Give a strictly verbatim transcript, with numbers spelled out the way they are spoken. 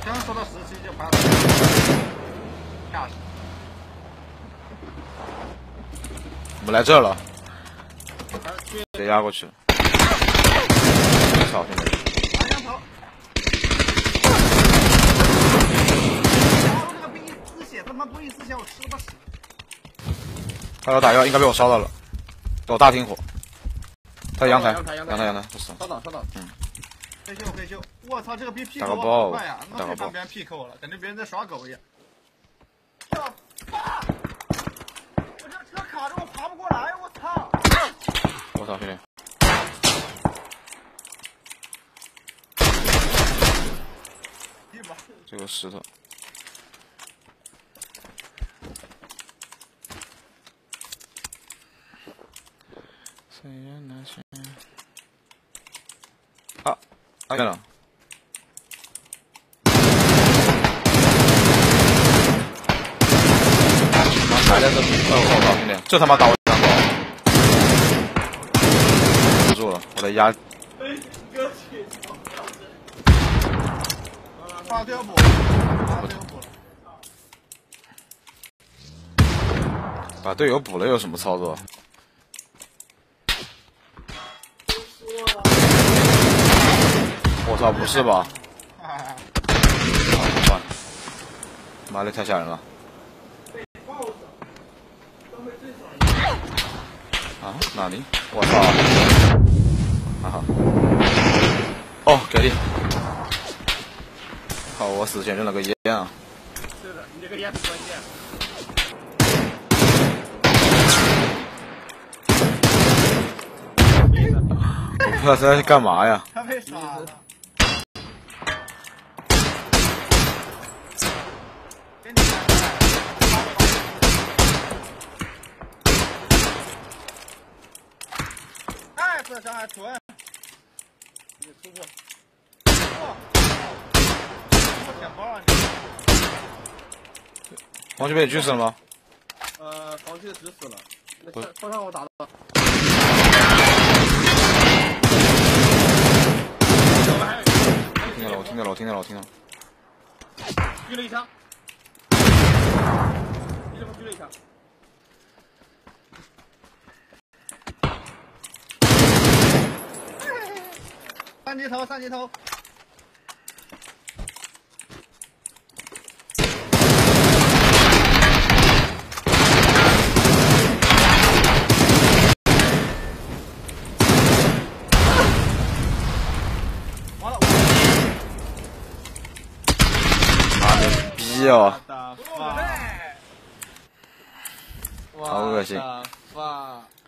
刚说到十七就爬下去。 我们来这了，别压过去。操兄弟！ 拿枪头。我这个不义丝血，他妈不义丝血，我吃不死。 他要打药，应该被我烧到了。我大厅火。他阳台， 阳台，阳台，阳台，不死。 烧倒，烧倒。 嗯。 可以救，可以救！我操，这个逼 P 打扣个包， 我好快呀！ 打个包。 那别让别人 P 扣我了，感觉别人在耍狗一样。我这个车卡着，我爬不过来，我操！ 我操，兄弟！这个石头。啊，看见了。还在这，哦，我操，兄弟，这他妈打我两刀，不住了，我的压。 把队友补，把队友补了。 把队友补了有什么操作？我操，不是吧？啊，算了，妈的太吓人了！啊，哪里？我操！哈哈。哦，给力！靠，我死前扔了个烟啊！ 是的，你这个烟很关键。 我不知道他在干嘛呀？ 他被杀了。哎，这伤害准。你突破。哇！我捡包了你。 黄区被你狙死了吗？ 呃，黄区的直死了。那后上我打了。 听到了，我听到了，我听到了，我听到了。 狙了一枪。你怎么狙了一枪？ 三级头，三级头。完了， 妈的逼哦！ 哇， 好恶心。 哇。